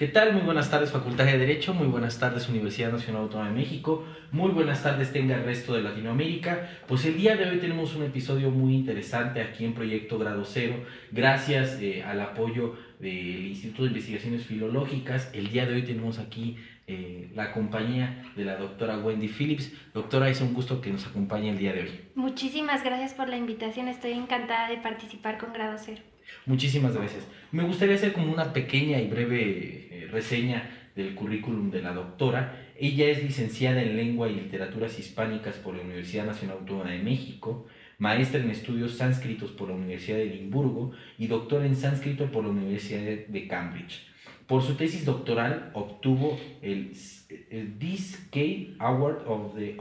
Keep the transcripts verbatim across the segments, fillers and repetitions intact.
¿Qué tal? Muy buenas tardes, Facultad de Derecho, muy buenas tardes, Universidad Nacional Autónoma de México, muy buenas tardes tenga el resto de Latinoamérica. Pues el día de hoy tenemos un episodio muy interesante aquí en Proyecto Grado Cero, gracias eh, al apoyo del Instituto de Investigaciones Filológicas. El día de hoy tenemos aquí eh, la compañía de la doctora Wendy Phillips. Doctora, es un gusto que nos acompañe el día de hoy. Muchísimas gracias por la invitación, estoy encantada de participar con Grado Cero. Muchísimas gracias. Me gustaría hacer como una pequeña y breve eh, reseña del currículum de la doctora. Ella es licenciada en Lengua y Literaturas Hispánicas por la Universidad Nacional Autónoma de México, maestra en Estudios Sánscritos por la Universidad de Edimburgo y doctora en Sánscrito por la Universidad de Cambridge. Por su tesis doctoral obtuvo el, el D I S K Award of the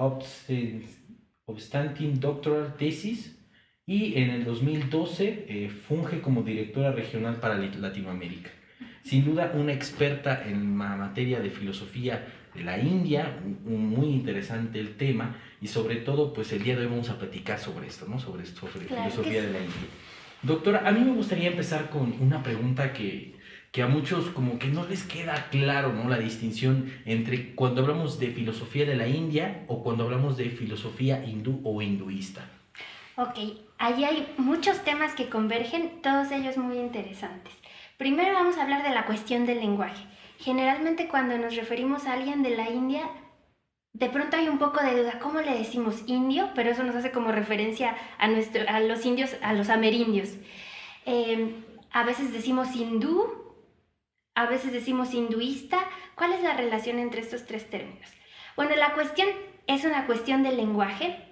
Outstanding Doctoral Thesis y en el dos mil doce eh, funge como directora regional para Latinoamérica. Sin duda una experta en la materia de filosofía de la India, muy interesante el tema, y sobre todo pues el día de hoy vamos a platicar sobre esto, ¿no? sobre, sobre claro filosofía de la India. Doctora, a mí me gustaría empezar con una pregunta que, que a muchos como que no les queda claro, ¿no? La distinción entre cuando hablamos de filosofía de la India o cuando hablamos de filosofía hindú o hinduista. Ok, allí hay muchos temas que convergen, todos ellos muy interesantes. Primero vamos a hablar de la cuestión del lenguaje. Generalmente cuando nos referimos a alguien de la India, de pronto hay un poco de duda, ¿cómo le decimos indio? Pero eso nos hace como referencia a, nuestro, a los indios, a los amerindios. Eh, a veces decimos hindú, a veces decimos hinduista. ¿Cuál es la relación entre estos tres términos? Bueno, la cuestión es una cuestión del lenguaje.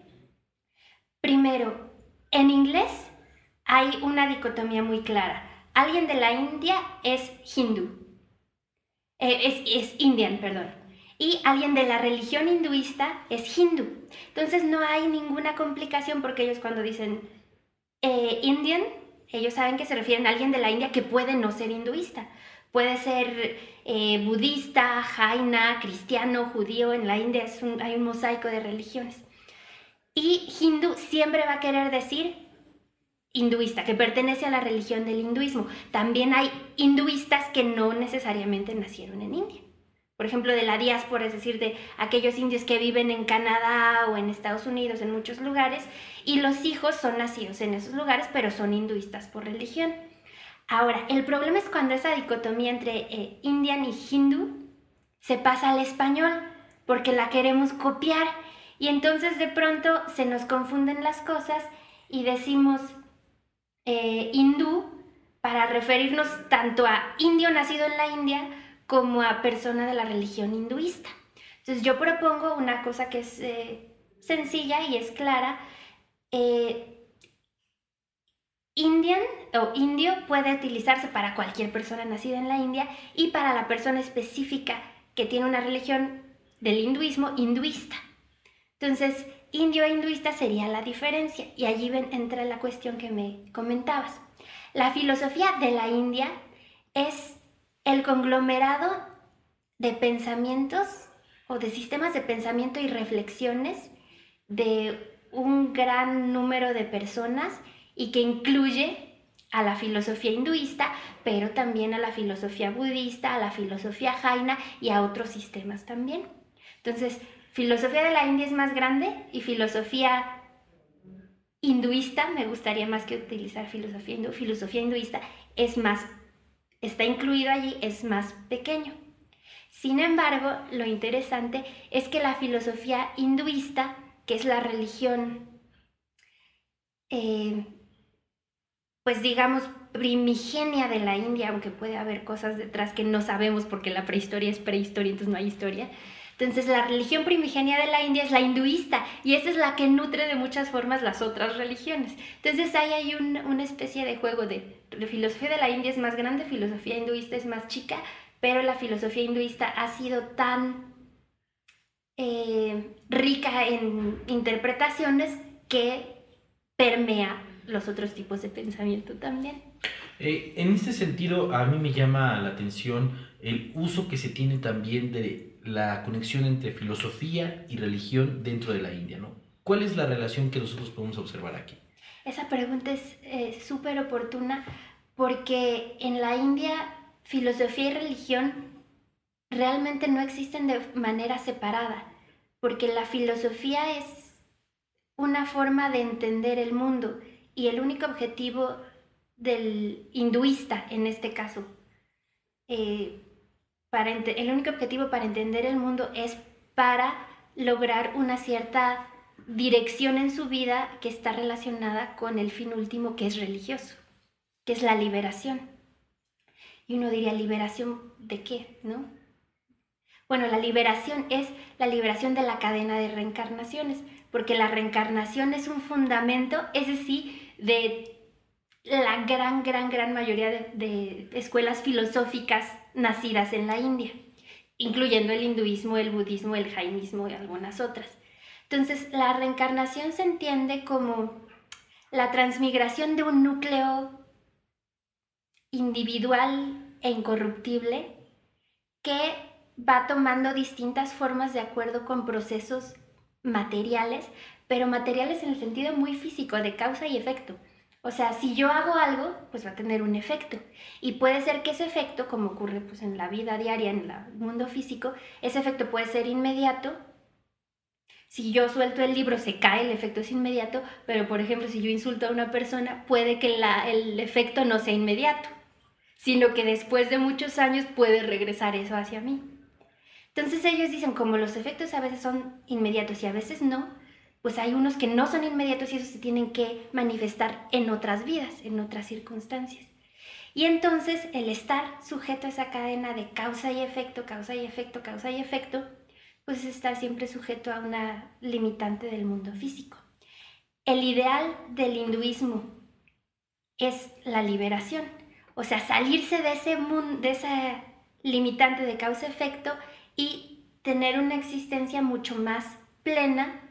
Primero, en inglés hay una dicotomía muy clara. Alguien de la India es hindú, eh, es, es indian, perdón, y alguien de la religión hinduista es hindú. Entonces no hay ninguna complicación porque ellos cuando dicen eh, indian, ellos saben que se refieren a alguien de la India que puede no ser hinduista. Puede ser eh, budista, jaina, cristiano, judío. En la India es un, hay un mosaico de religiones. Y hindú siempre va a querer decir hinduista, que pertenece a la religión del hinduismo. También hay hinduistas que no necesariamente nacieron en India. Por ejemplo, de la diáspora, es decir, de aquellos indios que viven en Canadá o en Estados Unidos, en muchos lugares, y los hijos son nacidos en esos lugares, pero son hinduistas por religión. Ahora, el problema es cuando esa dicotomía entre eh, indian y hindú se pasa al español, porque la queremos copiar. Y entonces de pronto se nos confunden las cosas y decimos eh, hindú para referirnos tanto a indio nacido en la India como a persona de la religión hinduista. Entonces yo propongo una cosa que es eh, sencilla y es clara. Eh, Indian o indio puede utilizarse para cualquier persona nacida en la India y para la persona específica que tiene una religión del hinduismo hinduista. Entonces, indio e hinduista sería la diferencia, y allí ven, entra la cuestión que me comentabas. La filosofía de la India es el conglomerado de pensamientos o de sistemas de pensamiento y reflexiones de un gran número de personas y que incluye a la filosofía hinduista, pero también a la filosofía budista, a la filosofía jaina y a otros sistemas también. Entonces, filosofía de la India es más grande y filosofía hinduista, me gustaría más que utilizar filosofía hindú, filosofía hinduista es más, está incluido allí, es más pequeño. Sin embargo, lo interesante es que la filosofía hinduista, que es la religión, eh, pues digamos, primigenia de la India, aunque puede haber cosas detrás que no sabemos porque la prehistoria es prehistoria, entonces no hay historia. Entonces la religión primigenia de la India es la hinduista y esa es la que nutre de muchas formas las otras religiones. Entonces ahí hay un, una especie de juego de, de filosofía de la India es más grande, filosofía hinduista es más chica, pero la filosofía hinduista ha sido tan eh, rica en interpretaciones que permea los otros tipos de pensamiento también. Eh, en este sentido, a mí me llama la atención el uso que se tiene también de la conexión entre filosofía y religión dentro de la India, ¿no? ¿Cuál es la relación que nosotros podemos observar aquí? Esa pregunta es súper eh, oportuna porque en la India filosofía y religión realmente no existen de manera separada, porque la filosofía es una forma de entender el mundo y el único objetivo del hinduista, en este caso, eh, para el único objetivo para entender el mundo es para lograr una cierta dirección en su vida que está relacionada con el fin último, que es religioso, que es la liberación. Y uno diría, ¿liberación de qué? ¿No? Bueno, la liberación es la liberación de la cadena de reencarnaciones, porque la reencarnación es un fundamento, ese sí, de la gran, gran, gran mayoría de, de escuelas filosóficas nacidas en la India, incluyendo el hinduismo, el budismo, el jainismo y algunas otras. Entonces, la reencarnación se entiende como la transmigración de un núcleo individual e incorruptible que va tomando distintas formas de acuerdo con procesos materiales, pero materiales en el sentido muy físico, de causa y efecto. O sea, si yo hago algo, pues va a tener un efecto. Y puede ser que ese efecto, como ocurre pues, en la vida diaria, en el mundo físico, ese efecto puede ser inmediato. Si yo suelto el libro, se cae, el efecto es inmediato, pero por ejemplo, si yo insulto a una persona, puede que la, el efecto no sea inmediato, sino que después de muchos años puede regresar eso hacia mí. Entonces ellos dicen, como los efectos a veces son inmediatos y a veces no, pues hay unos que no son inmediatos y esos se tienen que manifestar en otras vidas, en otras circunstancias. Y entonces el estar sujeto a esa cadena de causa y efecto, causa y efecto, causa y efecto, pues es estar siempre sujeto a una limitante del mundo físico. El ideal del hinduismo es la liberación, o sea, salirse de ese mundo, de esa limitante de causa-efecto y tener una existencia mucho más plena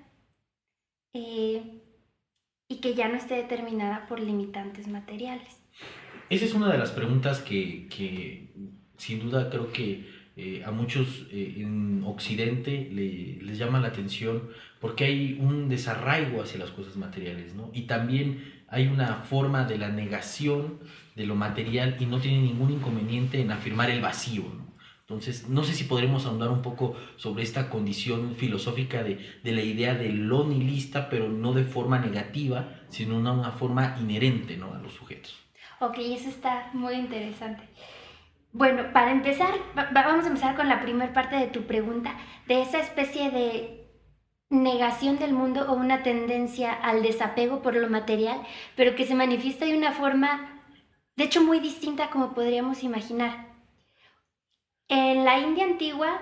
eh, y que ya no esté determinada por limitantes materiales. Esa es una de las preguntas que, que sin duda creo que eh, a muchos eh, en Occidente le, les llama la atención porque hay un desarraigo hacia las cosas materiales, ¿no? Y también hay una forma de la negación de lo material y no tiene ningún inconveniente en afirmar el vacío, ¿no? Entonces, no sé si podremos ahondar un poco sobre esta condición filosófica de, de la idea de lo nihilista, pero no de forma negativa, sino una, una forma inherente, ¿no?, a los sujetos. Ok, eso está muy interesante. Bueno, para empezar, va, vamos a empezar con la primera parte de tu pregunta, de esa especie de negación del mundo o una tendencia al desapego por lo material, pero que se manifiesta de una forma, de hecho, muy distinta como podríamos imaginar. En la India antigua,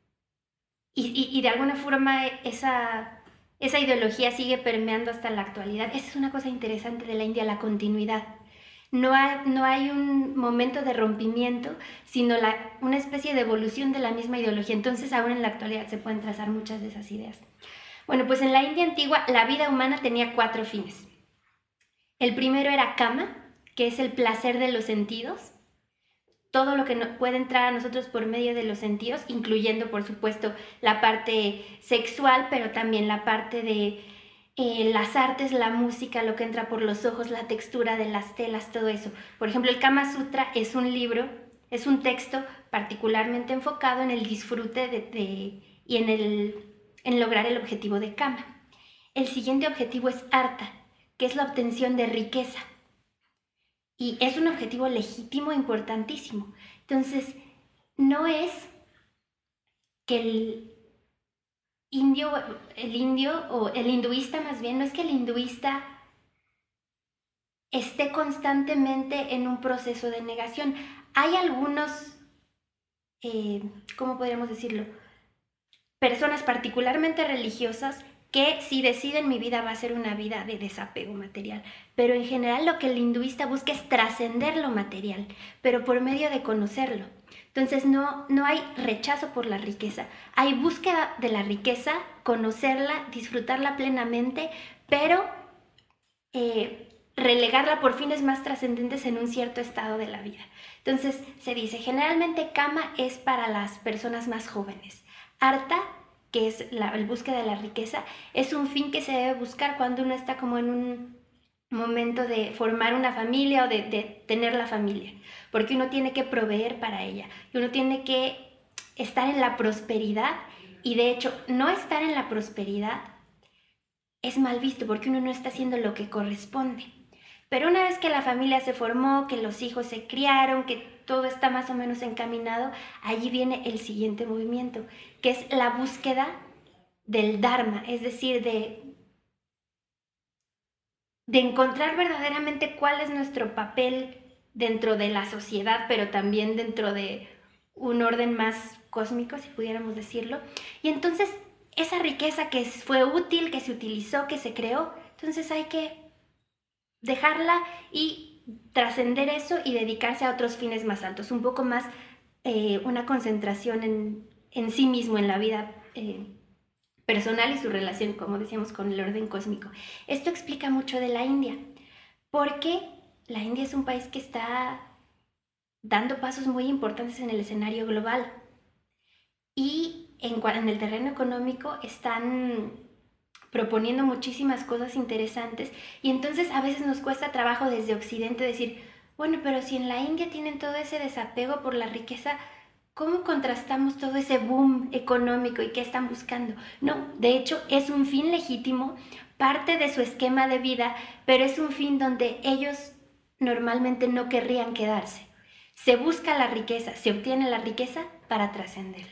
y, y, y de alguna forma esa, esa ideología sigue permeando hasta la actualidad, esa es una cosa interesante de la India, la continuidad. No hay, no hay un momento de rompimiento, sino la, una especie de evolución de la misma ideología. Entonces, aún en la actualidad se pueden trazar muchas de esas ideas. Bueno, pues en la India antigua la vida humana tenía cuatro fines. El primero era kama, que es el placer de los sentidos. Todo lo que no, puede entrar a nosotros por medio de los sentidos, incluyendo, por supuesto, la parte sexual, pero también la parte de eh, las artes, la música, lo que entra por los ojos, la textura de las telas, todo eso. Por ejemplo, el Kama Sutra es un libro, es un texto particularmente enfocado en el disfrute de, de, y en, el, en lograr el objetivo de Kama. El siguiente objetivo es Artha, que es la obtención de riqueza. Y es un objetivo legítimo e importantísimo. Entonces, no es que el indio, el indio o el hinduista más bien, no es que el hinduista esté constantemente en un proceso de negación. Hay algunos, eh, ¿cómo podríamos decirlo? Personas particularmente religiosas que si deciden mi vida va a ser una vida de desapego material, pero en general lo que el hinduista busca es trascender lo material, pero por medio de conocerlo. Entonces no, no hay rechazo por la riqueza, hay búsqueda de la riqueza, conocerla, disfrutarla plenamente, pero eh, relegarla por fines más trascendentes en un cierto estado de la vida. Entonces se dice, generalmente Kama es para las personas más jóvenes, Artha, que es la el búsqueda de la riqueza, es un fin que se debe buscar cuando uno está como en un momento de formar una familia o de, de tener la familia, porque uno tiene que proveer para ella, y uno tiene que estar en la prosperidad, y de hecho no estar en la prosperidad es mal visto porque uno no está haciendo lo que corresponde. Pero una vez que la familia se formó, que los hijos se criaron, que todo está más o menos encaminado, allí viene el siguiente movimiento, que es la búsqueda del Dharma, es decir, de, de encontrar verdaderamente cuál es nuestro papel dentro de la sociedad, pero también dentro de un orden más cósmico, si pudiéramos decirlo. Y entonces esa riqueza que fue útil, que se utilizó, que se creó, entonces hay que dejarla y trascender eso y dedicarse a otros fines más altos, un poco más eh, una concentración en, en sí mismo, en la vida eh, personal y su relación, como decíamos, con el orden cósmico. Esto explica mucho de la India, porque la India es un país que está dando pasos muy importantes en el escenario global y en, en el terreno económico están proponiendo muchísimas cosas interesantes, y entonces a veces nos cuesta trabajo desde Occidente decir, bueno, pero si en la India tienen todo ese desapego por la riqueza, ¿cómo contrastamos todo ese boom económico y qué están buscando? No, de hecho es un fin legítimo, parte de su esquema de vida, pero es un fin donde ellos normalmente no querrían quedarse. Se busca la riqueza, se obtiene la riqueza para trascenderla.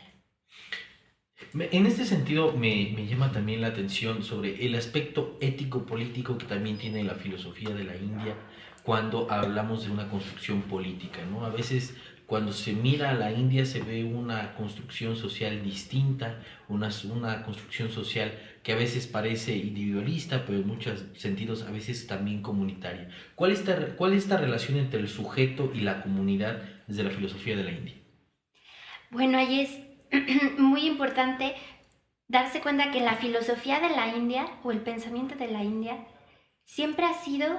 En este sentido me, me llama también la atención sobre el aspecto ético-político que también tiene la filosofía de la India cuando hablamos de una construcción política, ¿no? A veces cuando se mira a la India se ve una construcción social distinta, una, una construcción social que a veces parece individualista, pero en muchos sentidos a veces también comunitaria. ¿Cuál es esta, cuál es esta relación entre el sujeto y la comunidad desde la filosofía de la India? Bueno, ahí es muy importante darse cuenta que la filosofía de la India o el pensamiento de la India siempre ha sido,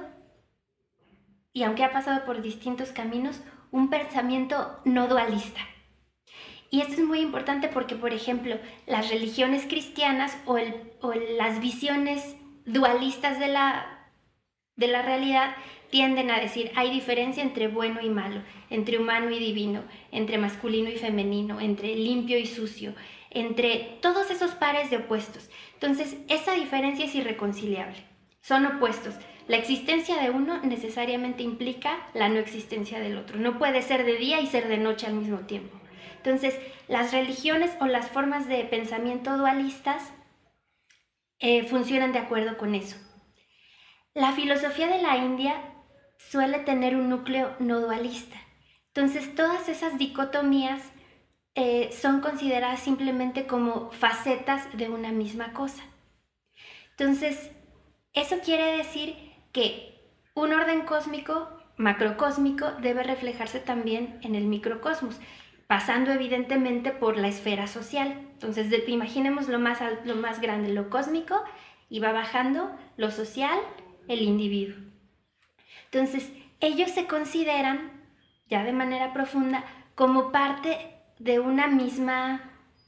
y aunque ha pasado por distintos caminos, un pensamiento no dualista. Y esto es muy importante porque, por ejemplo, las religiones cristianas o, el, o las visiones dualistas de la, de la realidad tienden a decir, hay diferencia entre bueno y malo, entre humano y divino, entre masculino y femenino, entre limpio y sucio, entre todos esos pares de opuestos. Entonces, esa diferencia es irreconciliable. Son opuestos. La existencia de uno necesariamente implica la no existencia del otro. No puede ser de día y ser de noche al mismo tiempo. Entonces, las religiones o las formas de pensamiento dualistas eh, funcionan de acuerdo con eso. La filosofía de la India suele tener un núcleo no dualista. Entonces, todas esas dicotomías eh, son consideradas simplemente como facetas de una misma cosa. Entonces, eso quiere decir que un orden cósmico, macrocósmico, debe reflejarse también en el microcosmos, pasando evidentemente por la esfera social. Entonces, de, imaginemos lo más, lo más grande, lo cósmico, y va bajando lo social, el individuo. Entonces, ellos se consideran, ya de manera profunda, como parte de una misma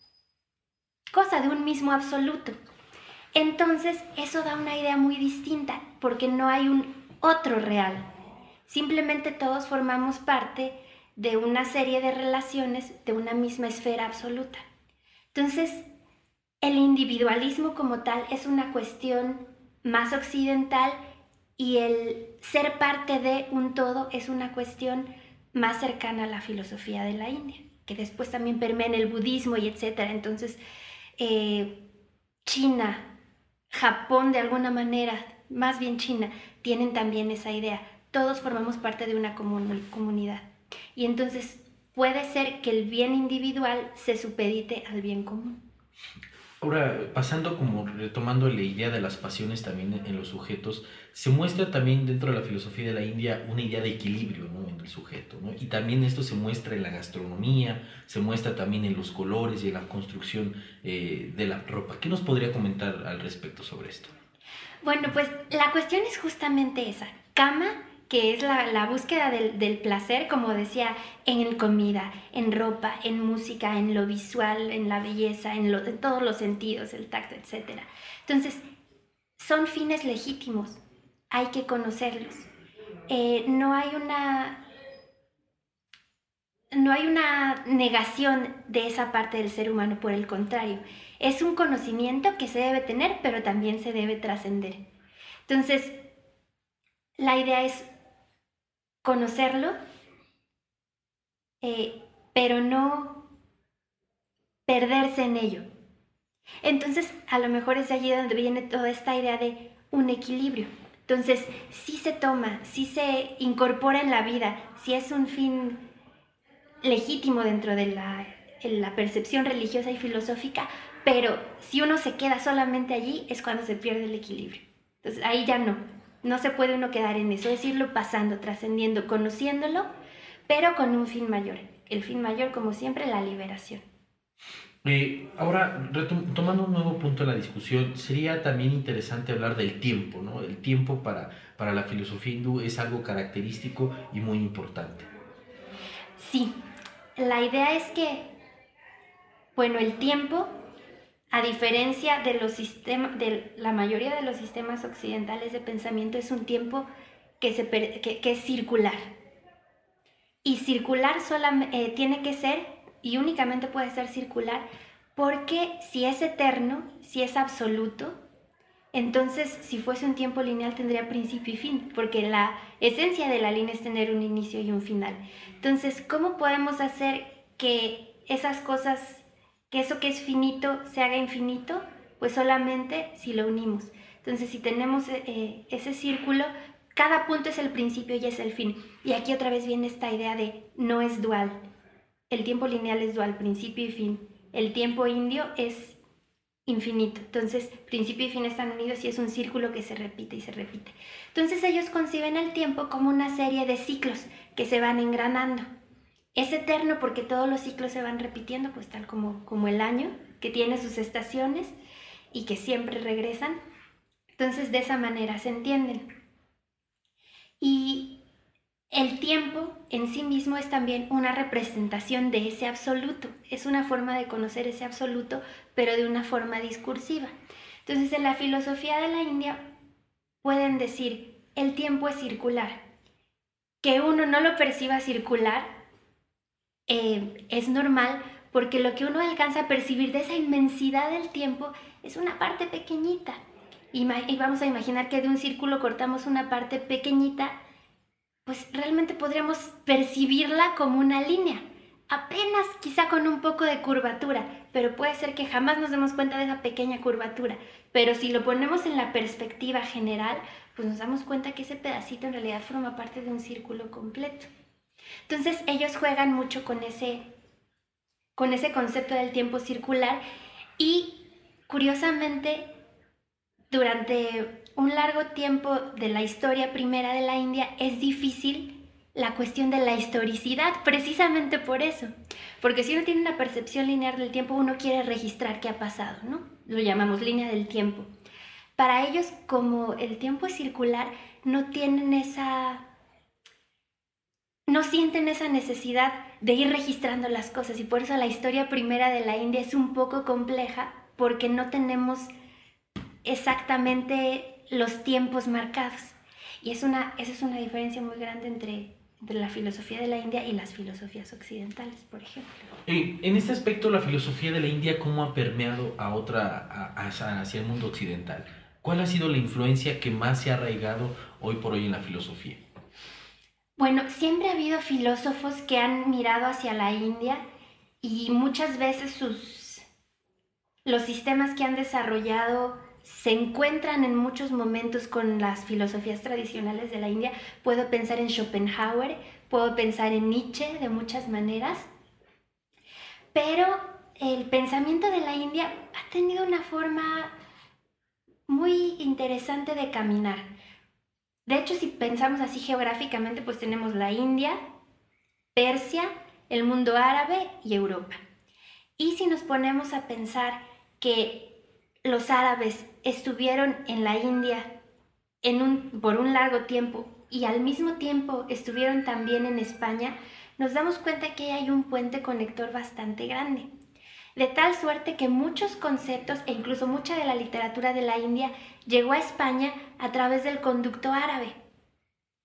cosa, de un mismo absoluto. Entonces, eso da una idea muy distinta, porque no hay un otro real. Simplemente todos formamos parte de una serie de relaciones de una misma esfera absoluta. Entonces, el individualismo como tal es una cuestión más occidental y el ser parte de un todo es una cuestión más cercana a la filosofía de la India, que después también permea en el budismo y etcétera. Entonces, eh, China, Japón de alguna manera, más bien China, tienen también esa idea. Todos formamos parte de una comun- comunidad. Y entonces puede ser que el bien individual se supedite al bien común. Ahora, pasando como retomando la idea de las pasiones también en los sujetos, se muestra también dentro de la filosofía de la India una idea de equilibrio, ¿no?, en el sujeto, ¿no? Y también esto se muestra en la gastronomía, se muestra también en los colores y en la construcción eh, de la ropa. ¿Qué nos podría comentar al respecto sobre esto? Bueno, pues la cuestión es justamente esa. Kama, que es la, la búsqueda del, del placer, como decía, en comida, en ropa, en música, en lo visual, en la belleza, en, lo, en todos los sentidos, el tacto, etcétera. Entonces, son fines legítimos, hay que conocerlos. Eh, no hay una... no hay una negación de esa parte del ser humano, por el contrario, es un conocimiento que se debe tener, pero también se debe trascender. Entonces, la idea es conocerlo, eh, pero no perderse en ello. Entonces, a lo mejor es de allí donde viene toda esta idea de un equilibrio. Entonces, sí se toma, sí se incorpora en la vida, sí es un fin legítimo dentro de la, la percepción religiosa y filosófica, pero si uno se queda solamente allí es cuando se pierde el equilibrio. Entonces, ahí ya no, no se puede uno quedar en eso, es irlo pasando, trascendiendo, conociéndolo, pero con un fin mayor. El fin mayor, como siempre, la liberación. Eh, ahora, tomando un nuevo punto en la discusión, sería también interesante hablar del tiempo, ¿no? El tiempo para, para la filosofía hindú es algo característico y muy importante. Sí, la idea es que, bueno, el tiempo, a diferencia de los sistemas, de la mayoría de los sistemas occidentales de pensamiento, es un tiempo que, se, que, que es circular. Y circular solamente, eh, tiene que ser, y únicamente puede ser circular, porque si es eterno, si es absoluto, entonces si fuese un tiempo lineal tendría principio y fin, porque la esencia de la línea es tener un inicio y un final. Entonces, ¿cómo podemos hacer que esas cosas, que eso que es finito se haga infinito? Pues solamente si lo unimos. Entonces, si tenemos eh, ese círculo, cada punto es el principio y es el fin. Y aquí otra vez viene esta idea de no es dual. El tiempo lineal es dual, principio y fin. El tiempo indio es infinito. Entonces, principio y fin están unidos y es un círculo que se repite y se repite. Entonces, ellos conciben el tiempo como una serie de ciclos que se van engranando. Es eterno porque todos los ciclos se van repitiendo, pues tal como, como el año, que tiene sus estaciones y que siempre regresan. Entonces, de esa manera se entienden. Y el tiempo en sí mismo es también una representación de ese absoluto, es una forma de conocer ese absoluto, pero de una forma discursiva. Entonces, en la filosofía de la India pueden decir, el tiempo es circular. Que uno no lo perciba circular eh, es normal, porque lo que uno alcanza a percibir de esa inmensidad del tiempo es una parte pequeñita. Y, y vamos a imaginar que de un círculo cortamos una parte pequeñita, pues realmente podríamos percibirla como una línea, apenas quizá con un poco de curvatura, pero puede ser que jamás nos demos cuenta de esa pequeña curvatura. Pero si lo ponemos en la perspectiva general, pues nos damos cuenta que ese pedacito en realidad forma parte de un círculo completo. Entonces ellos juegan mucho con ese, con ese concepto del tiempo circular y curiosamente durante un largo tiempo de la historia primera de la India es difícil la cuestión de la historicidad, precisamente por eso. Porque si uno tiene una percepción lineal del tiempo, uno quiere registrar qué ha pasado, ¿no? Lo llamamos línea del tiempo. Para ellos, como el tiempo es circular, no tienen esa... no sienten esa necesidad de ir registrando las cosas y por eso la historia primera de la India es un poco compleja porque no tenemos exactamente los tiempos marcados. Y es una, esa es una diferencia muy grande entre, entre la filosofía de la India y las filosofías occidentales, por ejemplo. Eh, en este aspecto, la filosofía de la India, ¿cómo ha permeado a otra, a, a, hacia el mundo occidental? ¿Cuál ha sido la influencia que más se ha arraigado hoy por hoy en la filosofía? Bueno, siempre ha habido filósofos que han mirado hacia la India y muchas veces sus, los sistemas que han desarrollado se encuentran en muchos momentos con las filosofías tradicionales de la India. Puedo pensar en Schopenhauer, puedo pensar en Nietzsche de muchas maneras, pero el pensamiento de la India ha tenido una forma muy interesante de caminar. De hecho, si pensamos así geográficamente, pues tenemos la India, Persia, el mundo árabe y Europa. Y si nos ponemos a pensar que los árabes estuvieron en la India en un, por un largo tiempo y al mismo tiempo estuvieron también en España, nos damos cuenta que hay un puente conector bastante grande. De tal suerte que muchos conceptos e incluso mucha de la literatura de la India llegó a España a través del conducto árabe.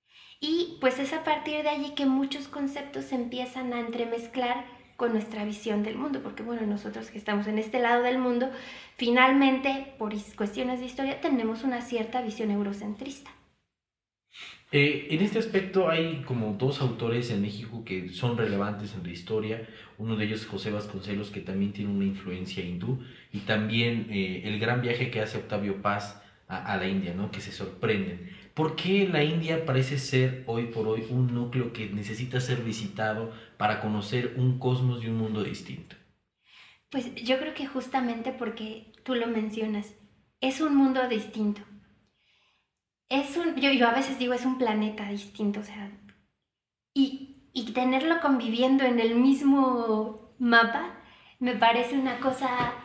Y pues es a partir de allí que muchos conceptos se empiezan a entremezclar con nuestra visión del mundo, porque bueno, nosotros que estamos en este lado del mundo, finalmente, por cuestiones de historia, tenemos una cierta visión eurocentrista. Eh, en este aspecto hay como dos autores en México que son relevantes en la historia. Uno de ellos es José Vasconcelos, que también tiene una influencia hindú, y también eh, el gran viaje que hace Octavio Paz a, a la India, ¿no? Que se sorprenden. ¿Por qué la India parece ser hoy por hoy un núcleo que necesita ser visitado para conocer un cosmos y un mundo distinto? Pues yo creo que justamente porque tú lo mencionas, es un mundo distinto. Es un, yo, yo a veces digo es un planeta distinto, o sea, y, y tenerlo conviviendo en el mismo mapa me parece una cosa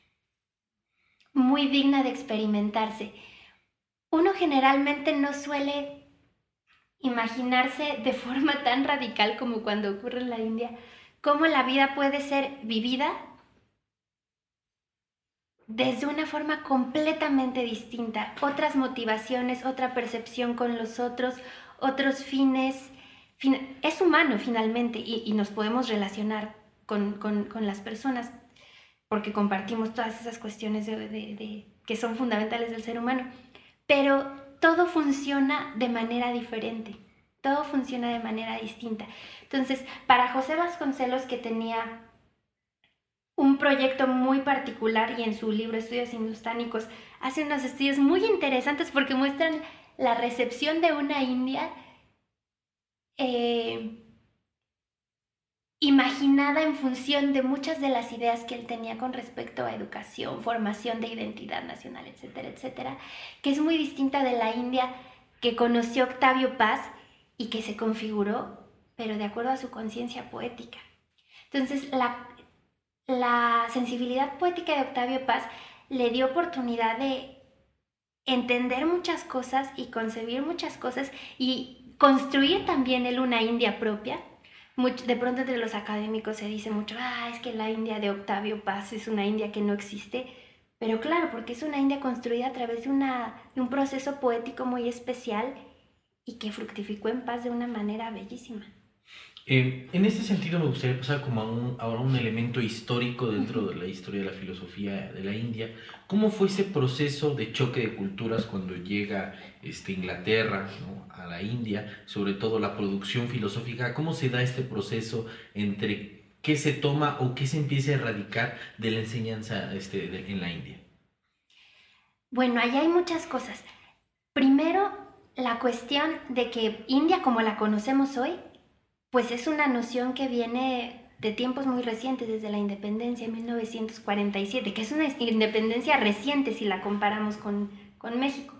muy digna de experimentarse. Uno generalmente no suele imaginarse de forma tan radical como cuando ocurre en la India, cómo la vida puede ser vivida desde una forma completamente distinta, otras motivaciones, otra percepción con los otros, otros fines. Fin, es humano finalmente y, y nos podemos relacionar con, con, con, las personas porque compartimos todas esas cuestiones de, de, de, que son fundamentales del ser humano, pero todo funciona de manera diferente, todo funciona de manera distinta. Entonces, para José Vasconcelos, que tenía un proyecto muy particular y en su libro Estudios Hindustánicos hace unos estudios muy interesantes porque muestran la recepción de una India eh, imaginada en función de muchas de las ideas que él tenía con respecto a educación, formación de identidad nacional, etcétera, etcétera, que es muy distinta de la India que conoció Octavio Paz y que se configuró, pero de acuerdo a su conciencia poética. Entonces, la La sensibilidad poética de Octavio Paz le dio oportunidad de entender muchas cosas y concebir muchas cosas y construir también él una India propia. De pronto entre los académicos se dice mucho, ah, es que la India de Octavio Paz es una India que no existe, pero claro, porque es una India construida a través de, una, de un proceso poético muy especial y que fructificó en paz de una manera bellísima. Eh, en este sentido me gustaría pasar como a un, ahora un elemento histórico dentro de la historia de la filosofía de la India. ¿Cómo fue ese proceso de choque de culturas cuando llega este, Inglaterra, ¿no?, a la India? Sobre todo la producción filosófica. ¿Cómo se da este proceso entre qué se toma o qué se empieza a erradicar de la enseñanza este, de, en la India? Bueno, ahí hay muchas cosas. Primero, la cuestión de que India como la conocemos hoy, pues es una noción que viene de tiempos muy recientes, desde la independencia en mil novecientos cuarenta y siete, que es una independencia reciente si la comparamos con, con México.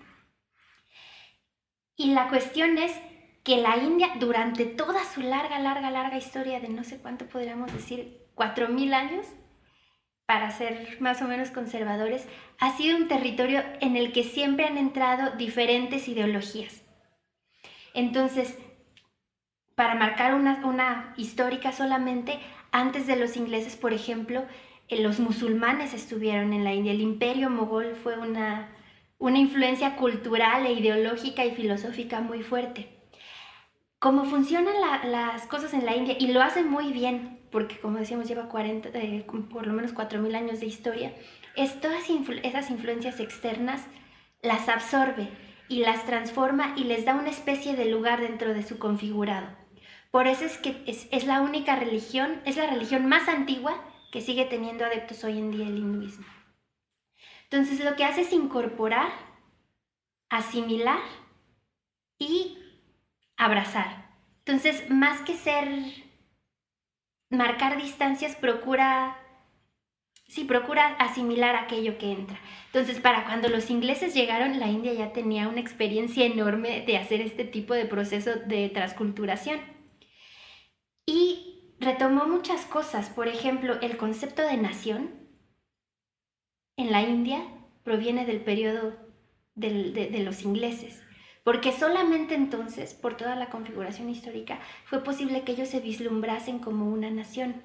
Y la cuestión es que la India, durante toda su larga, larga, larga historia de no sé cuánto podríamos decir, cuatro mil años, para ser más o menos conservadores, ha sido un territorio en el que siempre han entrado diferentes ideologías. Entonces, para marcar una, una histórica solamente, antes de los ingleses, por ejemplo, eh, los musulmanes estuvieron en la India. El imperio mogol fue una, una influencia cultural e ideológica y filosófica muy fuerte. Como funcionan la, las cosas en la India, y lo hacen muy bien, porque como decíamos lleva cuarenta, eh, por lo menos cuatro mil años de historia, es todas influ esas influencias externas las absorbe y las transforma y les da una especie de lugar dentro de su configurado. Por eso es que es, es la única religión, es la religión más antigua que sigue teniendo adeptos hoy en día el hinduismo. Entonces lo que hace es incorporar, asimilar y abrazar. Entonces, más que ser, marcar distancias, procura, sí, procura asimilar aquello que entra. Entonces, para cuando los ingleses llegaron, la India ya tenía una experiencia enorme de hacer este tipo de proceso de transculturación. Y retomó muchas cosas, por ejemplo, el concepto de nación en la India proviene del periodo del, de, de los ingleses, porque solamente entonces, por toda la configuración histórica, fue posible que ellos se vislumbrasen como una nación.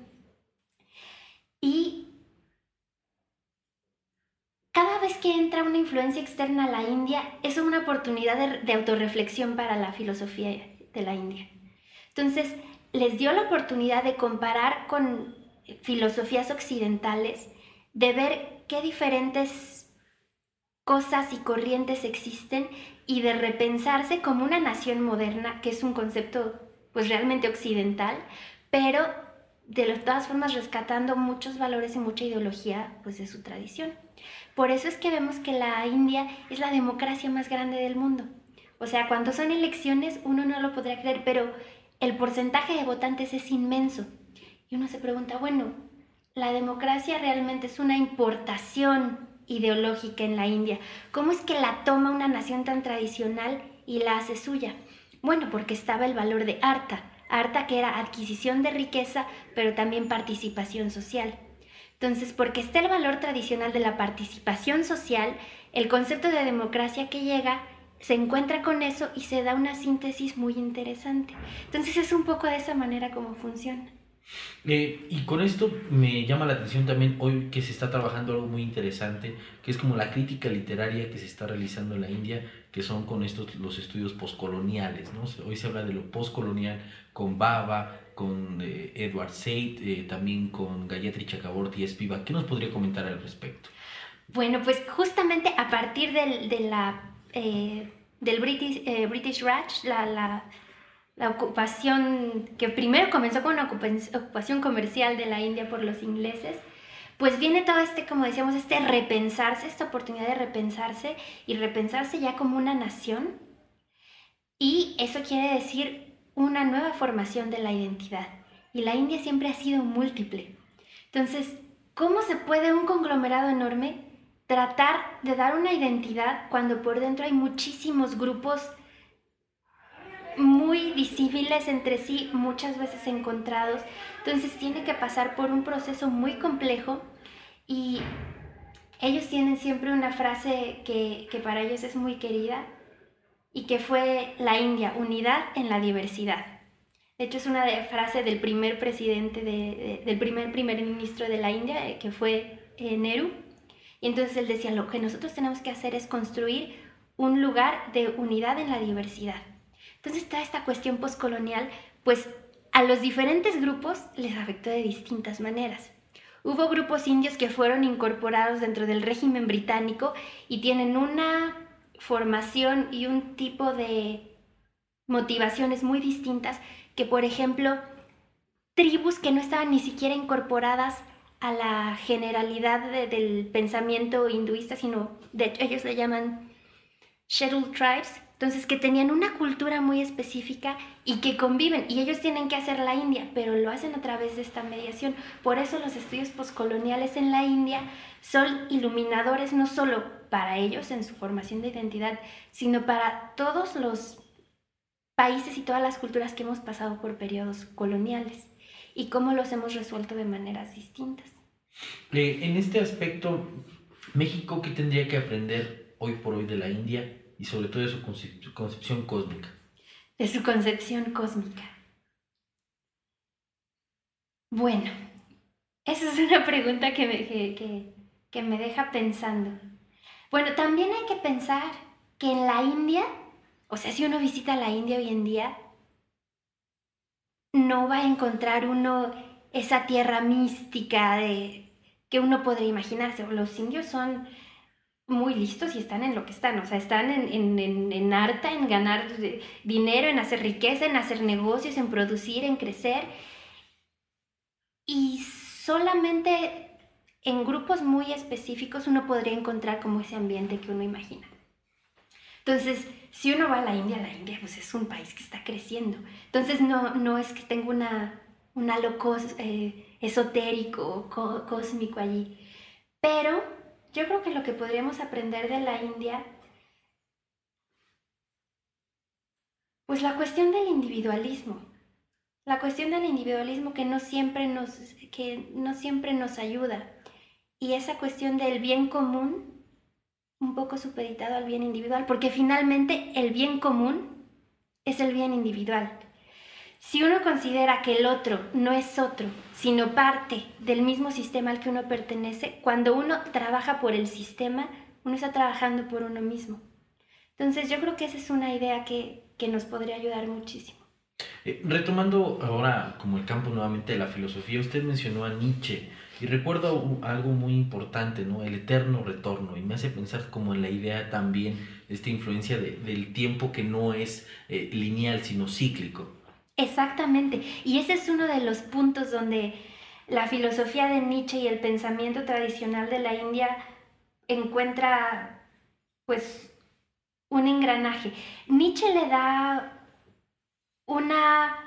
Y cada vez que entra una influencia externa a la India, es una oportunidad de, de autorreflexión para la filosofía de la India. Entonces, les dio la oportunidad de comparar con filosofías occidentales, de ver qué diferentes cosas y corrientes existen y de repensarse como una nación moderna, que es un concepto pues realmente occidental, pero de todas formas rescatando muchos valores y mucha ideología pues de su tradición. Por eso es que vemos que la India es la democracia más grande del mundo. O sea, cuando son elecciones uno no lo podría creer, pero el porcentaje de votantes es inmenso. Y uno se pregunta, bueno, ¿la democracia realmente es una importación ideológica en la India? ¿Cómo es que la toma una nación tan tradicional y la hace suya? Bueno, porque estaba el valor de Artha. Artha, que era adquisición de riqueza, pero también participación social. Entonces, porque está el valor tradicional de la participación social, el concepto de democracia que llega se encuentra con eso y se da una síntesis muy interesante. Entonces es un poco de esa manera como funciona. Eh, y con esto me llama la atención también hoy que se está trabajando algo muy interesante, que es como la crítica literaria que se está realizando en la India, que son con estos los estudios postcoloniales, ¿no? Hoy se habla de lo postcolonial con Baba, con eh, Edward Said, eh, también con Gayatri Chakraborty y Spivak. ¿Qué nos podría comentar al respecto? Bueno, pues justamente a partir del, de la, eh, del British, eh, British Raj, la, la, la ocupación que primero comenzó con una ocupación comercial de la India por los ingleses, pues viene todo este, como decíamos, este repensarse, esta oportunidad de repensarse y repensarse ya como una nación. Y eso quiere decir una nueva formación de la identidad. Y la India siempre ha sido múltiple. Entonces, ¿cómo se puede un conglomerado enorme tratar de dar una identidad cuando por dentro hay muchísimos grupos muy visibles entre sí, muchas veces encontrados? Entonces tiene que pasar por un proceso muy complejo y ellos tienen siempre una frase que, que para ellos es muy querida y que fue la India, unidad en la diversidad. De hecho es una de, frase del primer presidente, de, de, del primer primer ministro de la India, que fue eh, Nehru. Y entonces él decía, lo que nosotros tenemos que hacer es construir un lugar de unidad en la diversidad. Entonces toda esta cuestión postcolonial, pues a los diferentes grupos les afectó de distintas maneras. Hubo grupos indios que fueron incorporados dentro del régimen británico y tienen una formación y un tipo de motivaciones muy distintas que, por ejemplo, tribus que no estaban ni siquiera incorporadas a la generalidad de, del pensamiento hinduista, sino de hecho ellos le llaman scheduled tribes, entonces que tenían una cultura muy específica y que conviven, y ellos tienen que hacer la India, pero lo hacen a través de esta mediación. Por eso los estudios postcoloniales en la India son iluminadores no solo para ellos en su formación de identidad, sino para todos los países y todas las culturas que hemos pasado por periodos coloniales y cómo los hemos resuelto de maneras distintas. Eh, en este aspecto, México, ¿qué tendría que aprender hoy por hoy de la India y sobre todo de su concep- concepción cósmica? De su concepción cósmica. Bueno, esa es una pregunta que me, que, que, que me deja pensando. Bueno, también hay que pensar que en la India, o sea, si uno visita la India hoy en día, no va a encontrar uno esa tierra mística de, que uno podría imaginarse. Los indios son muy listos y están en lo que están, o sea, están en, en, en, en harta, en ganar dinero, en hacer riqueza, en hacer negocios, en producir, en crecer. Y solamente en grupos muy específicos uno podría encontrar como ese ambiente que uno imagina. Entonces, si uno va a la India, la India pues es un país que está creciendo. Entonces no, no es que tenga una, un halo cos, eh, esotérico, co, cósmico allí. Pero yo creo que lo que podríamos aprender de la India, pues la cuestión del individualismo. La cuestión del individualismo que no siempre nos, que no siempre nos ayuda. Y esa cuestión del bien común, un poco supeditado al bien individual, porque finalmente el bien común es el bien individual. Si uno considera que el otro no es otro, sino parte del mismo sistema al que uno pertenece, cuando uno trabaja por el sistema, uno está trabajando por uno mismo. Entonces yo creo que esa es una idea que, que nos podría ayudar muchísimo. Eh, retomando ahora como el campo nuevamente de la filosofía, usted mencionó a Nietzsche y recuerdo u- algo muy importante, ¿no? El eterno retorno y me hace pensar como en la idea también de esta influencia de- del tiempo que no es eh, lineal sino cíclico. Exactamente. Y ese es uno de los puntos donde la filosofía de Nietzsche y el pensamiento tradicional de la India encuentra, pues, un engranaje. Nietzsche le da una,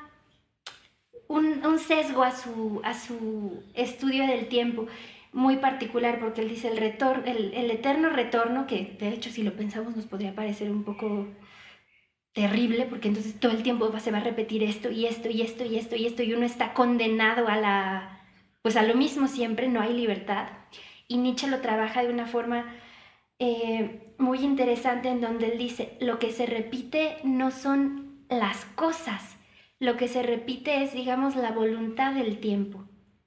un, un sesgo a su, a su estudio del tiempo muy particular, porque él dice el, retorno, el, el eterno retorno, que de hecho si lo pensamos nos podría parecer un poco terrible, porque entonces todo el tiempo se va a repetir esto y esto y esto y esto y esto, y uno está condenado a la, pues a lo mismo siempre, no hay libertad. Y Nietzsche lo trabaja de una forma eh, muy interesante, en donde él dice, lo que se repite no son las cosas, lo que se repite es, digamos, la voluntad del tiempo.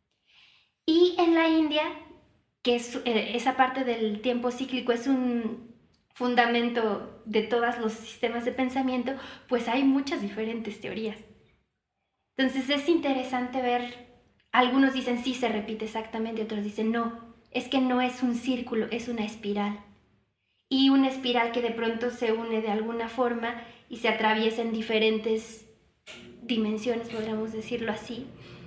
Y en la India, que es, eh, esa parte del tiempo cíclico es un fundamento de todos los sistemas de pensamiento, pues hay muchas diferentes teorías. Entonces es interesante ver, algunos dicen sí se repite exactamente, otros dicen no, es que no es un círculo, es una espiral. Y una espiral que de pronto se une de alguna forma y se atraviesa en diferentes dimensiones, podríamos decirlo así,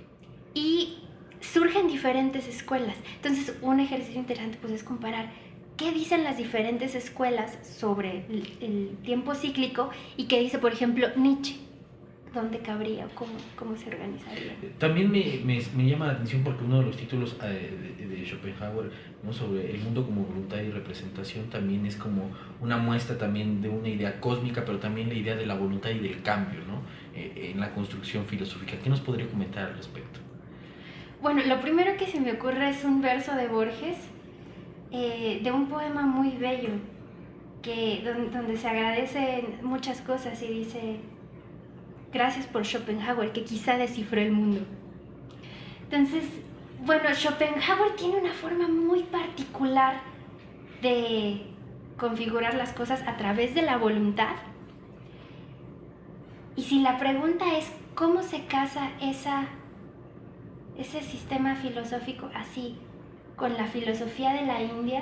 y surgen diferentes escuelas. Entonces, un ejercicio interesante pues, es comparar qué dicen las diferentes escuelas sobre el, el tiempo cíclico y qué dice, por ejemplo, Nietzsche. ¿Dónde cabría? ¿Cómo, cómo se organizaría? También me, me, me llama la atención porque uno de los títulos eh, de, de Schopenhauer, ¿no? Sobre el mundo como voluntad y representación también es como una muestra también de una idea cósmica, pero también la idea de la voluntad y del cambio, ¿no? Eh, en la construcción filosófica. ¿Qué nos podría comentar al respecto? Bueno, lo primero que se me ocurre es un verso de Borges, eh, de un poema muy bello, que, donde, donde se agradecen muchas cosas y dice, gracias por Schopenhauer, que quizá descifró el mundo. Entonces, bueno, Schopenhauer tiene una forma muy particular de configurar las cosas a través de la voluntad. Y si la pregunta es cómo se casa esa, ese sistema filosófico así con la filosofía de la India,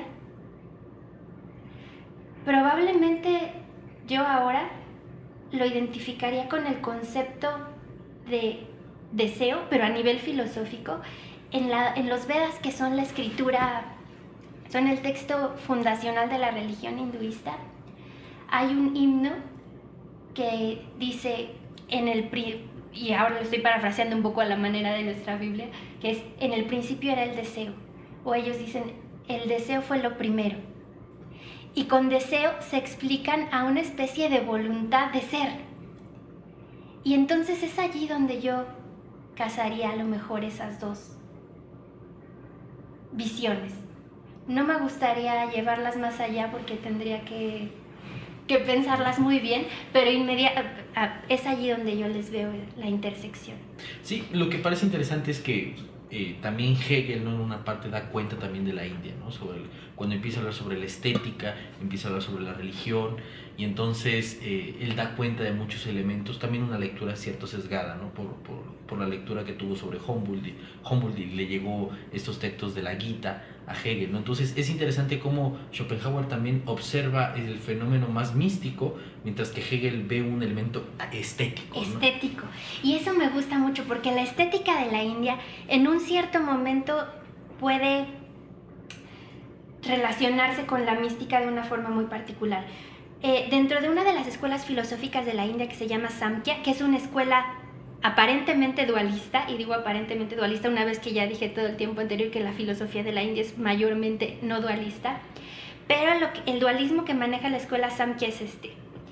probablemente yo ahora lo identificaría con el concepto de deseo, pero a nivel filosófico, en, la, en los Vedas, que son la escritura, son el texto fundacional de la religión hinduista, hay un himno que dice en el, y ahora lo estoy parafraseando un poco a la manera de nuestra Biblia, que es, en el principio era el deseo, o ellos dicen, el deseo fue lo primero. Y con deseo se explican a una especie de voluntad de ser. Y entonces es allí donde yo casaría a lo mejor esas dos visiones. No me gustaría llevarlas más allá porque tendría que, que pensarlas muy bien, pero inmediata, es allí donde yo les veo la intersección. Sí, lo que parece interesante es que eh, también Hegel, ¿no? En una parte da cuenta también de la India, ¿no? Sobre el, cuando empieza a hablar sobre la estética, empieza a hablar sobre la religión, y entonces eh, él da cuenta de muchos elementos, también una lectura cierto sesgada, ¿no? Por, por, por la lectura que tuvo sobre Humboldt, y Humboldt y le llegó estos textos de la Gita a Hegel, ¿no? Entonces es interesante cómo Schopenhauer también observa el fenómeno más místico, mientras que Hegel ve un elemento estético, ¿no? Estético. Y eso me gusta mucho porque la estética de la India en un cierto momento puede relacionarse con la mística de una forma muy particular. Eh, dentro de una de las escuelas filosóficas de la India que se llama Samkhya, que es una escuela aparentemente dualista, y digo aparentemente dualista una vez que ya dije todo el tiempo anterior que la filosofía de la India es mayormente no dualista, pero lo que, el dualismo que maneja la escuela Samkhya es este.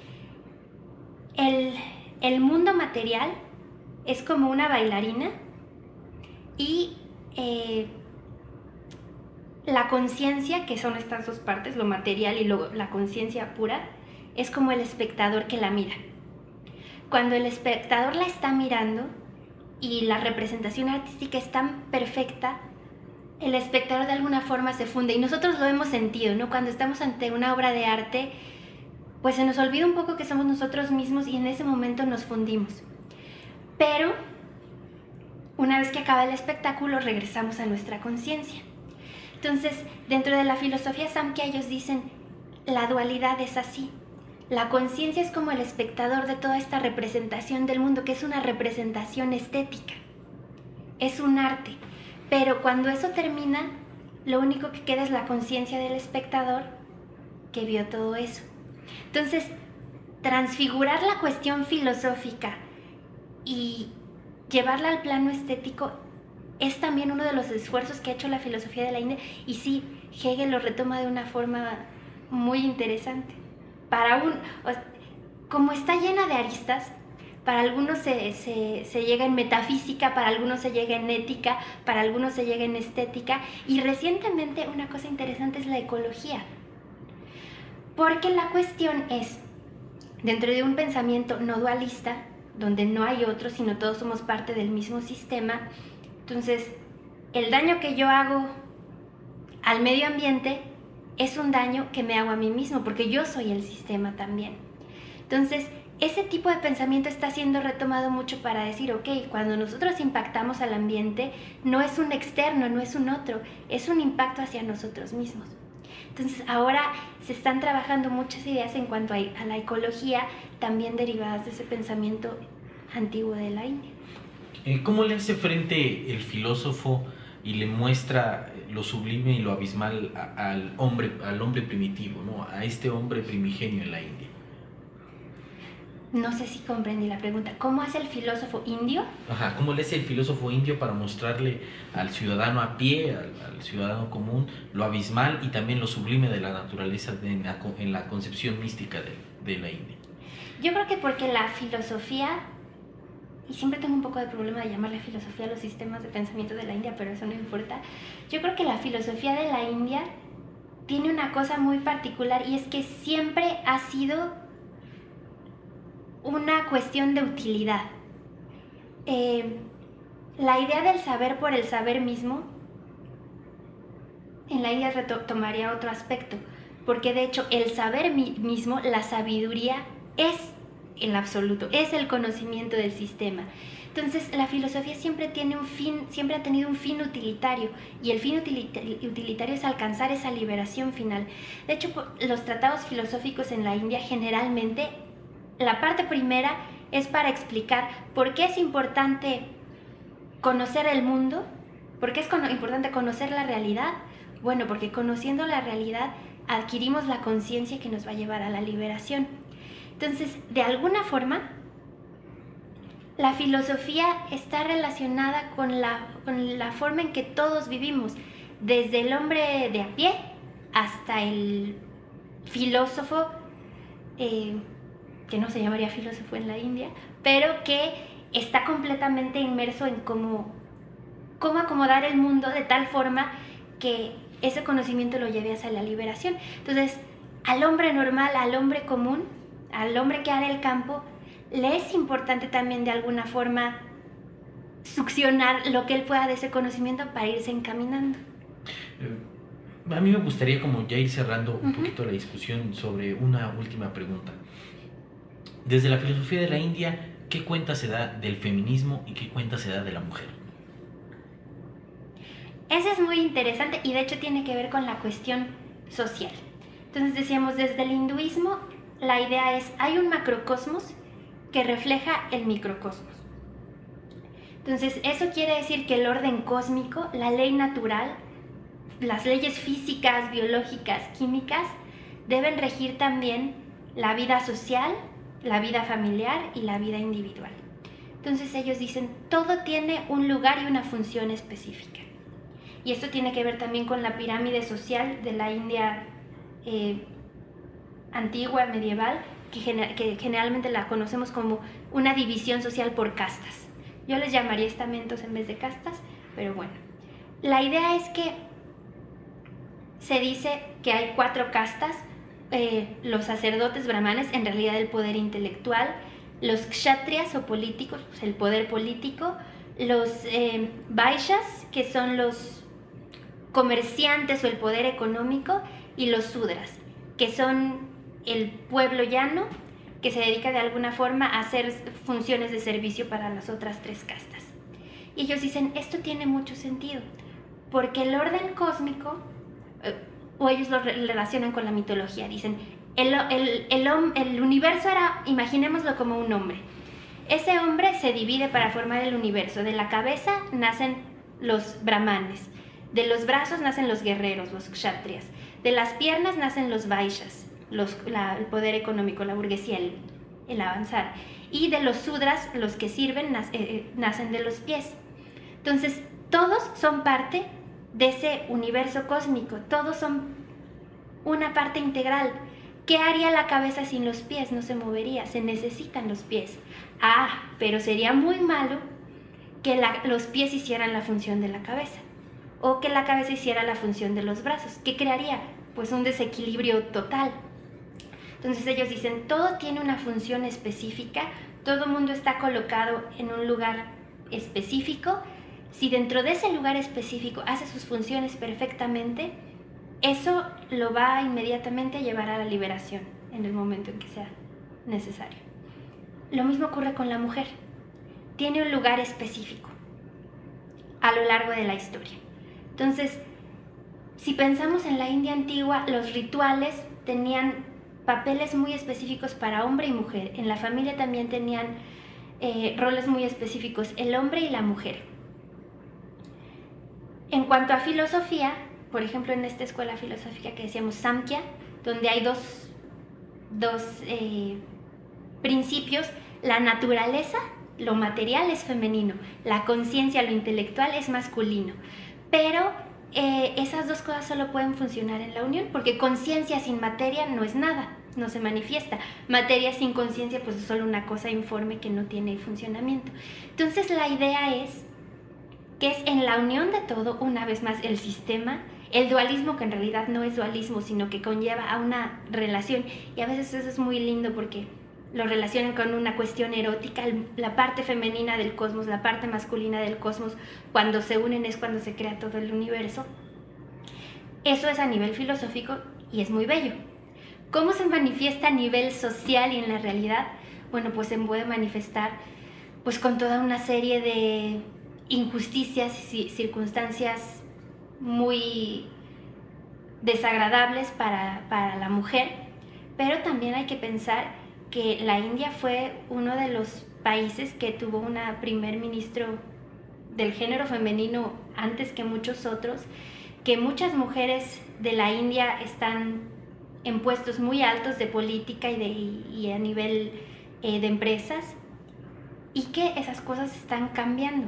El, el mundo material es como una bailarina y eh, la conciencia, que son estas dos partes, lo material y lo, la conciencia pura, es como el espectador que la mira. Cuando el espectador la está mirando y la representación artística es tan perfecta, el espectador de alguna forma se funde, y nosotros lo hemos sentido, ¿no? Cuando estamos ante una obra de arte, pues se nos olvida un poco que somos nosotros mismos y en ese momento nos fundimos. pero una vez que acaba el espectáculo regresamos a nuestra conciencia. Entonces, dentro de la filosofía Samkhya ellos dicen, la dualidad es así. La conciencia es como el espectador de toda esta representación del mundo, que es una representación estética, es un arte. Pero cuando eso termina, lo único que queda es la conciencia del espectador que vio todo eso. Entonces, transfigurar la cuestión filosófica y llevarla al plano estético es también uno de los esfuerzos que ha hecho la filosofía de la India, y sí, Hegel lo retoma de una forma muy interesante. Para un, como está llena de aristas, para algunos se, se, se llega en metafísica, para algunos se llega en ética, para algunos se llega en estética, y recientemente una cosa interesante es la ecología, porque la cuestión es, dentro de un pensamiento no dualista, donde no hay otro, sino todos somos parte del mismo sistema, entonces el daño que yo hago al medio ambiente es un daño que me hago a mí mismo, porque yo soy el sistema también. Entonces, ese tipo de pensamiento está siendo retomado mucho para decir, ok, cuando nosotros impactamos al ambiente, no es un externo, no es un otro, es un impacto hacia nosotros mismos. Entonces, ahora se están trabajando muchas ideas en cuanto a, a la ecología, también derivadas de ese pensamiento antiguo de la India. ¿Cómo le hace frente el filósofo y le muestra lo sublime y lo abismal a, al, hombre, al hombre primitivo, ¿no? A este hombre primigenio en la India? No sé si comprendí la pregunta. ¿Cómo hace el filósofo indio? Ajá, ¿cómo le hace el filósofo indio para mostrarle al ciudadano a pie, al, al ciudadano común, lo abismal y también lo sublime de la naturaleza de, en, la, en la concepción mística de, de la India? Yo creo que porque la filosofía, y siempre tengo un poco de problema de llamarle filosofía a los sistemas de pensamiento de la India, pero eso no importa. Yo creo que la filosofía de la India tiene una cosa muy particular, y es que siempre ha sido una cuestión de utilidad. Eh, la idea del saber por el saber mismo, en la India retomaría otro aspecto, porque de hecho el saber mismo, la sabiduría, es el absoluto, es el conocimiento del sistema. Entonces la filosofía siempre tiene un fin, siempre ha tenido un fin utilitario, y el fin utilitario es alcanzar esa liberación final. De hecho, los tratados filosóficos en la India generalmente, la parte primera es para explicar por qué es importante conocer el mundo, por qué es importante conocer la realidad. Bueno, porque conociendo la realidad adquirimos la conciencia que nos va a llevar a la liberación. Entonces, de alguna forma, la filosofía está relacionada con la, con la forma en que todos vivimos, desde el hombre de a pie hasta el filósofo, eh, que no se llamaría filósofo en la India, pero que está completamente inmerso en cómo, cómo acomodar el mundo de tal forma que ese conocimiento lo lleve hacia la liberación. Entonces, al hombre normal, al hombre común, al hombre que hará el campo, le es importante también de alguna forma succionar lo que él pueda de ese conocimiento para irse encaminando. Eh, a mí me gustaría como ya ir cerrando un uh-huh. poquito la discusión sobre una última pregunta. Desde la filosofía de la India, ¿qué cuenta se da del feminismo y qué cuenta se da de la mujer? Eso es muy interesante, y de hecho tiene que ver con la cuestión social. Entonces decíamos, desde el hinduismo, la idea es, hay un macrocosmos que refleja el microcosmos. Entonces eso quiere decir que el orden cósmico, la ley natural, las leyes físicas, biológicas, químicas, deben regir también la vida social, la vida familiar y la vida individual. Entonces ellos dicen, todo tiene un lugar y una función específica. Y esto tiene que ver también con la pirámide social de la India eh, antigua, medieval, que, gener que generalmente la conocemos como una división social por castas. Yo les llamaría estamentos en vez de castas, pero bueno. La idea es que se dice que hay cuatro castas, eh, los sacerdotes brahmanes, en realidad el poder intelectual, los kshatriyas o políticos, el poder político, los eh, vaishyas, que son los comerciantes o el poder económico, y los sudras, que son el pueblo llano que se dedica de alguna forma a hacer funciones de servicio para las otras tres castas. Y ellos dicen, esto tiene mucho sentido, porque el orden cósmico, eh, o ellos lo relacionan con la mitología, dicen, el, el, el, el universo era, imaginémoslo como un hombre. Ese hombre se divide para formar el universo. De la cabeza nacen los brahmanes, de los brazos nacen los guerreros, los kshatriyas, de las piernas nacen los vaishyas, los, la, el poder económico, la burguesía, el, el avanzar, y de los sudras, los que sirven, nac, eh, nacen de los pies. Entonces, todos son parte de ese universo cósmico, todos son una parte integral. ¿Qué haría la cabeza sin los pies? No se movería, se necesitan los pies. Ah, pero sería muy malo que la, los pies hicieran la función de la cabeza, o que la cabeza hiciera la función de los brazos. ¿Qué crearía? Pues un desequilibrio total. Entonces ellos dicen, todo tiene una función específica, todo mundo está colocado en un lugar específico. Si dentro de ese lugar específico hace sus funciones perfectamente, eso lo va inmediatamente a llevar a la liberación en el momento en que sea necesario. Lo mismo ocurre con la mujer. Tiene un lugar específico a lo largo de la historia. Entonces, si pensamos en la India antigua, los rituales tenían papeles muy específicos para hombre y mujer. En la familia también tenían eh, roles muy específicos, el hombre y la mujer. En cuanto a filosofía, por ejemplo, en esta escuela filosófica que decíamos Samkhya, donde hay dos, dos eh, principios, la naturaleza, lo material es femenino, la conciencia, lo intelectual es masculino, pero eh, esas dos cosas solo pueden funcionar en la unión, porque conciencia sin materia no es nada, no se manifiesta. Materia sin conciencia pues es solo una cosa informe que no tiene funcionamiento. Entonces la idea es que es en la unión de todo, una vez más, el sistema, el dualismo, que en realidad no es dualismo, sino que conlleva a una relación, y a veces eso es muy lindo porque lo relacionan con una cuestión erótica, la parte femenina del cosmos, la parte masculina del cosmos, cuando se unen es cuando se crea todo el universo. Eso es a nivel filosófico y es muy bello. ¿Cómo se manifiesta a nivel social y en la realidad? Bueno, pues se puede manifestar pues con toda una serie de injusticias y circunstancias muy desagradables para, para la mujer, pero también hay que pensar que la India fue uno de los países que tuvo una primer ministro del género femenino antes que muchos otros, que muchas mujeres de la India están en puestos muy altos de política y, de, y a nivel eh, de empresas, y que esas cosas están cambiando.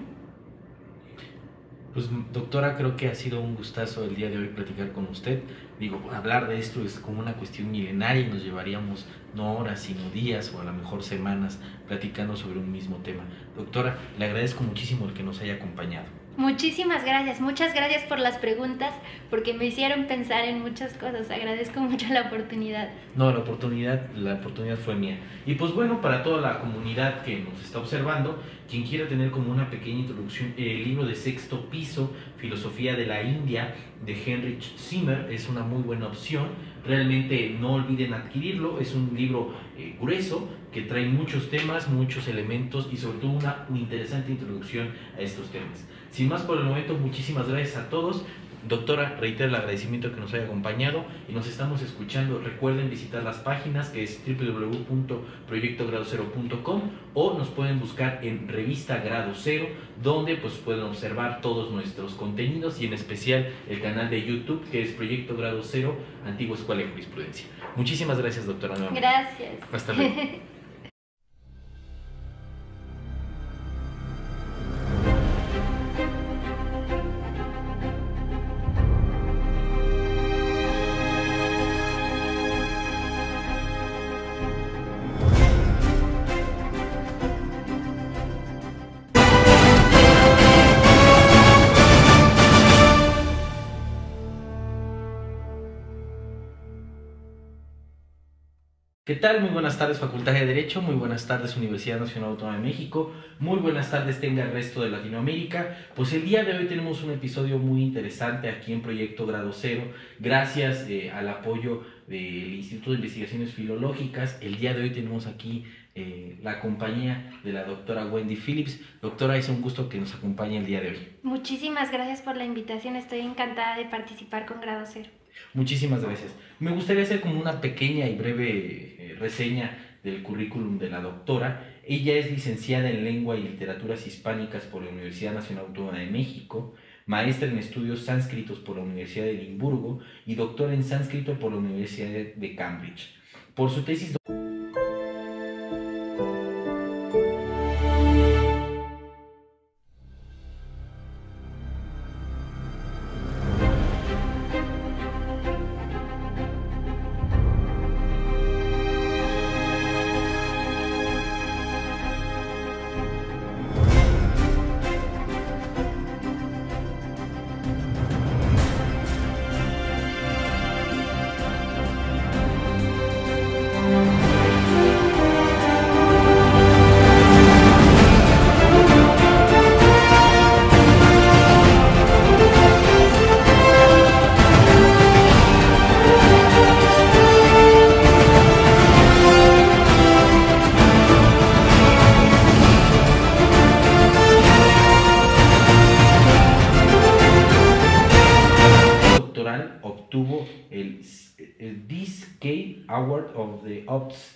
Pues doctora, creo que ha sido un gustazo el día de hoy platicar con usted. Digo, hablar de esto es como una cuestión milenaria y nos llevaríamos no horas, sino días o a lo mejor semanas platicando sobre un mismo tema. Doctora, le agradezco muchísimo el que nos haya acompañado. Muchísimas gracias, muchas gracias por las preguntas, porque me hicieron pensar en muchas cosas. Agradezco mucho la oportunidad. No, la oportunidad, la oportunidad fue mía. Y pues bueno, para toda la comunidad que nos está observando, quien quiera tener como una pequeña introducción, el libro de Sexto Piso, Filosofía de la India, de Heinrich Zimmer, es una muy buena opción. Realmente no olviden adquirirlo, es un libro eh, grueso que trae muchos temas, muchos elementos y sobre todo una, una interesante introducción a estos temas. Sin más por el momento, muchísimas gracias a todos. Doctora, reitero el agradecimiento que nos haya acompañado y nos estamos escuchando. Recuerden visitar las páginas que es doble u doble u doble u punto proyecto grado cero punto com o nos pueden buscar en Revista Grado Cero, donde pues pueden observar todos nuestros contenidos y en especial el canal de YouTube que es Proyecto Grado Cero, Antigua Escuela de Jurisprudencia. Muchísimas gracias, doctora. Nuevamente. Gracias. Hasta luego. ¿Qué tal? Muy buenas tardes, Facultad de Derecho, muy buenas tardes, Universidad Nacional Autónoma de México, muy buenas tardes tenga el resto de Latinoamérica. Pues el día de hoy tenemos un episodio muy interesante aquí en Proyecto Grado Cero, gracias eh, al apoyo del Instituto de Investigaciones Filológicas. El día de hoy tenemos aquí eh, la compañía de la doctora Wendy Phillips. Doctora, es un gusto que nos acompañe el día de hoy. Muchísimas gracias por la invitación, estoy encantada de participar con Grado Cero. Muchísimas gracias. Me gustaría hacer como una pequeña y breve eh, reseña del currículum de la doctora. Ella es licenciada en Lengua y Literaturas Hispánicas por la Universidad Nacional Autónoma de México, maestra en estudios sánscritos por la Universidad de Edimburgo y doctora en sánscrito por la Universidad de Cambridge. Por su tesis obtuvo el, el D I S K Award of the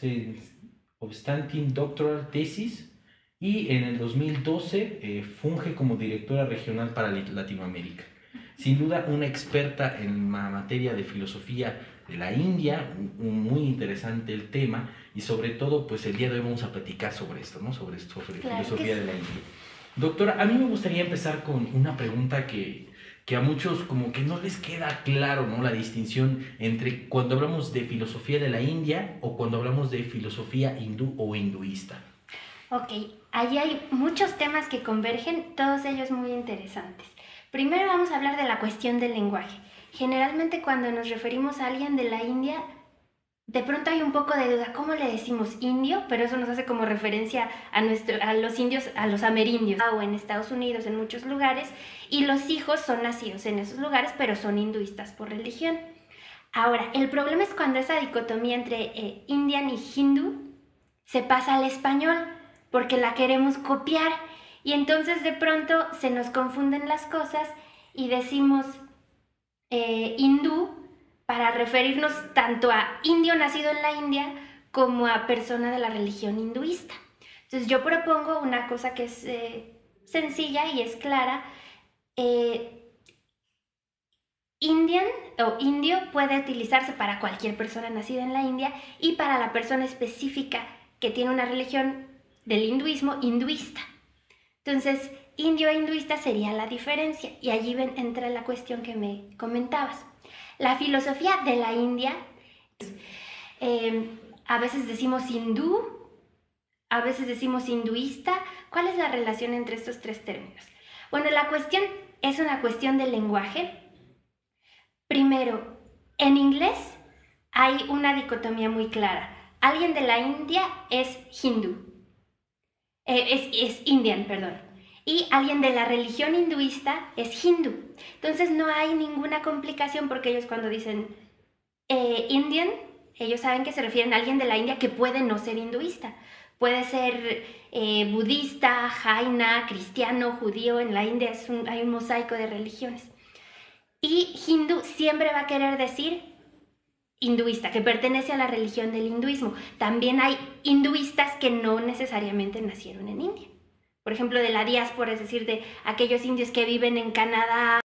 Outstanding Doctoral Thesis y en el dos mil doce eh, funge como directora regional para Latinoamérica. Sin duda una experta en la materia de filosofía de la India, muy interesante el tema y sobre todo pues el día de hoy vamos a platicar sobre esto, ¿no? Sobre, sobre claro filosofía de la India. Doctora, a mí me gustaría empezar con una pregunta que que a muchos como que no les queda claro, ¿no? La distinción entre cuando hablamos de filosofía de la India o cuando hablamos de filosofía hindú o hinduista. Ok, allí hay muchos temas que convergen, todos ellos muy interesantes. Primero vamos a hablar de la cuestión del lenguaje. Generalmente cuando nos referimos a alguien de la India, de pronto hay un poco de duda, ¿cómo le decimos indio? Pero eso nos hace como referencia a, nuestro, a los indios, a los amerindios, o en Estados Unidos, en muchos lugares, y los hijos son nacidos en esos lugares, pero son hinduistas por religión. Ahora, el problema es cuando esa dicotomía entre eh, Indian y Hindu se pasa al español, porque la queremos copiar, y entonces de pronto se nos confunden las cosas y decimos eh, hindú, para referirnos tanto a indio nacido en la India como a persona de la religión hinduista. Entonces yo propongo una cosa que es eh, sencilla y es clara. Eh, Indian o indio puede utilizarse para cualquier persona nacida en la India y para la persona específica que tiene una religión del hinduismo hinduista. Entonces, indio e hinduista sería la diferencia y allí ven, entra la cuestión que me comentabas. La filosofía de la India, eh, a veces decimos hindú, a veces decimos hinduista. ¿Cuál es la relación entre estos tres términos? Bueno, la cuestión es una cuestión del lenguaje. Primero, en inglés hay una dicotomía muy clara. Alguien de la India es hindú, eh, es, es indian, perdón. Y alguien de la religión hinduista es hindú. Entonces no hay ninguna complicación porque ellos cuando dicen eh, Indian, ellos saben que se refieren a alguien de la India que puede no ser hinduista. Puede ser eh, budista, jaina, cristiano, judío. En la India es un, hay un mosaico de religiones. Y hindú siempre va a querer decir hinduista, que pertenece a la religión del hinduismo. También hay hinduistas que no necesariamente nacieron en India. Por ejemplo, de la diáspora, es decir, de aquellos indios que viven en Canadá,